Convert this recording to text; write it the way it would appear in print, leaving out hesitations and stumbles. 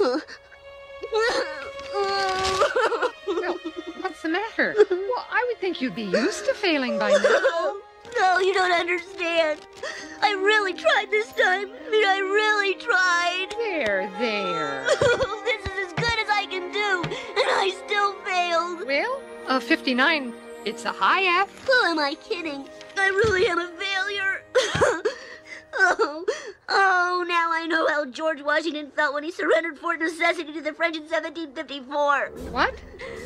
Well, what's the matter? Well, I would think you'd be used to failing by now. No, you don't understand. I really tried this time. I mean, I really tried. There. This is as good as I can do, and I still failed. Well, 59, it's a high F. Who am I kidding? I really am a failure. Oh, now I know how George Washington felt when he surrendered Fort Necessity to the French in 1754. What?